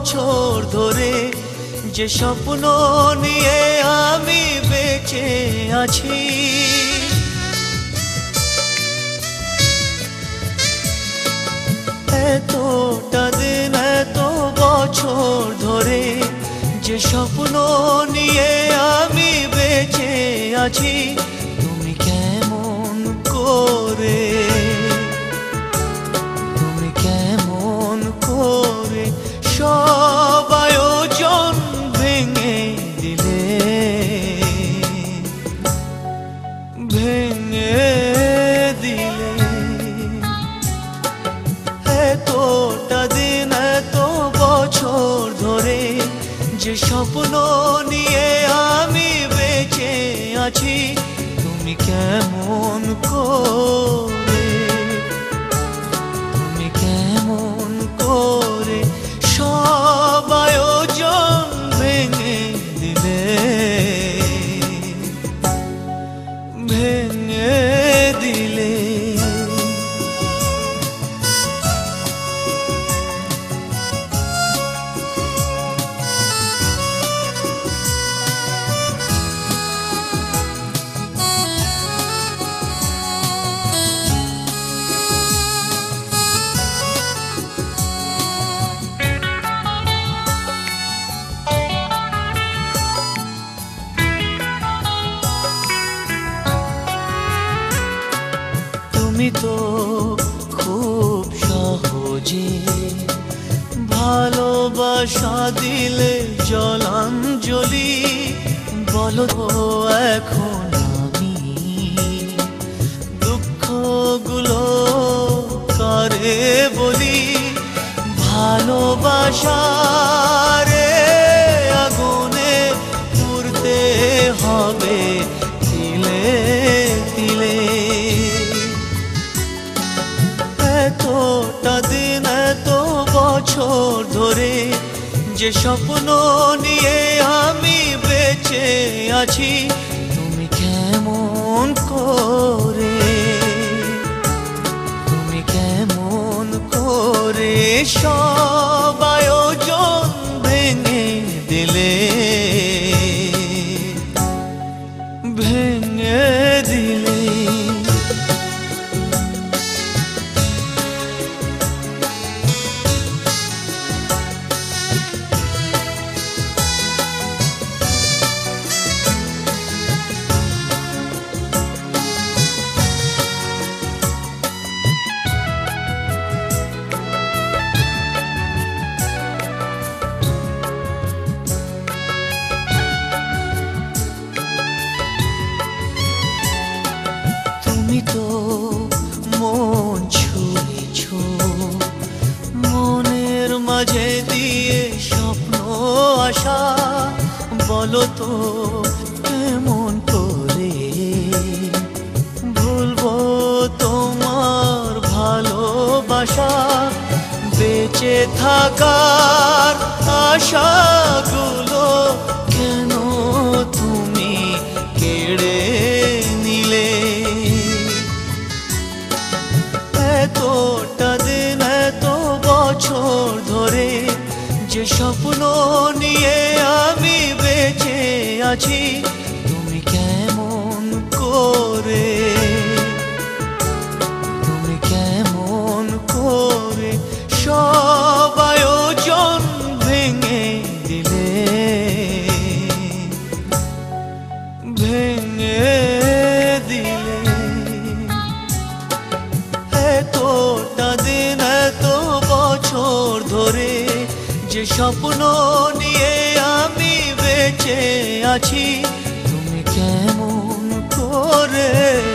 বছর ধরে যে স্বপ্ন নিয়ে আমি বেঁচে আছি, এতটা দিন এত বছর ধরে যে স্বপ্ন নিয়ে আমি বেঁচে আছি, তুমি কেমন করে সব আয়োজন ভেঙে দিলে, ভেঙে দিলে। এতটা দিন এত বছর ধরে যে স্বপ্ন নিয়ে আমি বেঁচে আছি, তুমি কেমন করে, তুমি কেমন করে সব আয়োজন ভেঙে দিলে, ভেঙে দিলে। তুমি তো খুব সহজে ভালোবাসা দিলে জলাঞ্জলি, বলো তো এখন আমি দুঃখগুলো কারে বলি, ভালোবাসারে আগুনে পুড়তে হবে তিলে তিলে। এতটা দিন এত বছর ধরে যে স্বপ্ন নিয়ে আমি বেঁচে আছি, তুমি কেমন করে, তুমি কেমন করে সব আয়োজন ভেঙে দিলে, ভেঙে দিলে। তুমি তো মন ছুঁয়েছ, মনের মাঝে দিয়ে স্বপ্ন আশা, বলো তো কেমন করে ভুলবো তোমার ভালোবাসা, বেঁচে থাকার আশাগুলো কেন তুমি কেড়ে নিলে। এতটা দিন এত বছর ধরে যে স্বপ্ন নিয়ে আমি বেঁচে আছি, তুমি কেমন করে, তুমি কেমন করে সব আয়োজন ভেঙে দিলে, ভেঙে দিলে। এতটা দিন এত বছর ধরে যে স্বপ্ন নিয়ে আমি বেঁচে আছি, তুমি কেমন করে